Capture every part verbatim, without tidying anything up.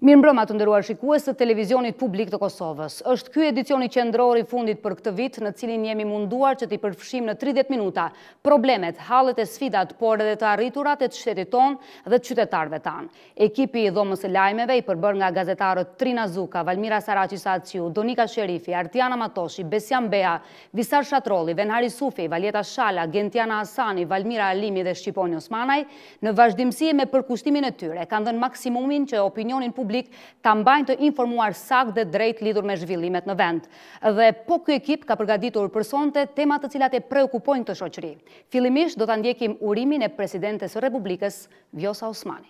Mirëmbrëma të nderuar shikues të televizionit publik të Kosovës. Është ky edicioni qendror i fundit për këtë vit, në cilin jemi munduar që t'i përfshim në tridhjetë minuta problemet, hallet e sfidat, por edhe të arriturat e të shtetit ton dhe të qytetarëve tanë. Ekipi i dhomës së lajmeve i përbër nga gazetarët Trina Zuka, Valmira Saraci Saciu, Donika Sherifi, Artiana Matoshi, Besian Bea, Visar Shatrolli, Venhari Sufi, Valjeta Shala, Gentiana Hasani, Valmira Alimi dhe Shqiponi Osmanaj, në vazhdimsi me përkushtimin e tyre, kanë dhënë maksimumin që opinionin publik ta mbajnë të informuar saktë dhe drejt lidhur me zhvillimet në vend. Dhe po ky ekip ka përgatitur për sonte temat të cilat e preokupojnë këtë shoqëri. Fillimisht do ta ndjekim urimin e Presidentes së Republikës, Vjosa Osmani.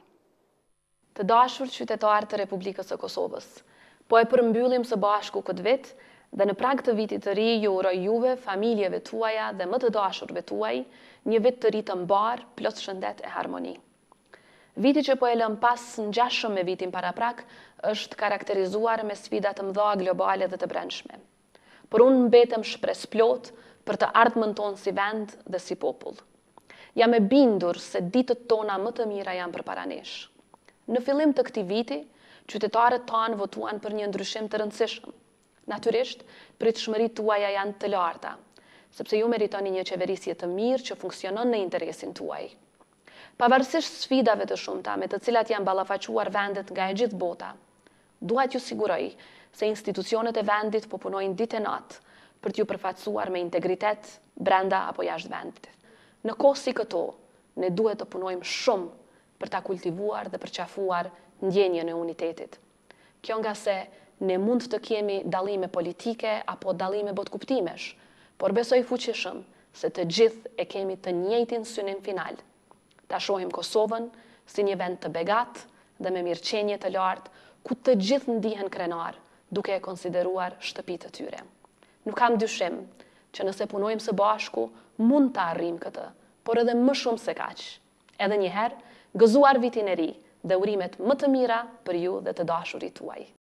Të dashur qytetarë të Republikës së Kosovës, po e përmbyllim së bashku këtë vit dhe në prag të vitit të ri ju uroj juve, familjeve tuaja dhe më të dashurve tuaj një vit të ri të mbar, plot shëndet e harmoni. Viti që po e lëm pas ngjashëm me vitin paraprak është karakterizuar me sfida të mëdha globale dhe të brendshme. Por unë mbetem shpresplot për të ardhmen tonë si vend dhe si popull. Jam e bindur se ditët tona më të mira janë përpara nesh. Në fillim të këtij viti, qytetarët tanë votuan për një ndryshim të rëndësishëm. Natyrisht, pritshmëritë tuaja janë të larta, sepse ju meritoni një qeverisje të mirë që funksionon në interesin tuaj. Pavarësisht sfidave të shumta me të cilat janë ballafaquar vendet nga e gjithë bota, dua t'ju siguroj se institucionet e vendit po punojnë ditë e natë për t'ju përfaqësuar me integritet brenda apo jashtë vendit. Në kohë si këto, ne duhet të punojmë shumë për ta kultivuar dhe përqafuar ndjenjën e unitetit. Kjo nga se ne mund të kemi dallime politike apo dallime botkuptimesh, por besoj fuqishëm se të gjithë e kemi të njëjtin synim final. Ta shohim Kosovën si një vend të begat dhe me mirëqenie të lartë, ku të gjithë ndihen krenar, duke e konsideruar shtëpi të tyre. Nuk kam dyshim që nëse punojmë së bashku, mund të arrijmë këtë, por edhe më shumë se kaq. Edhe një herë, gëzuar vitin e ri dhe urimet më të mira për ju dhe të dashurit tuaj.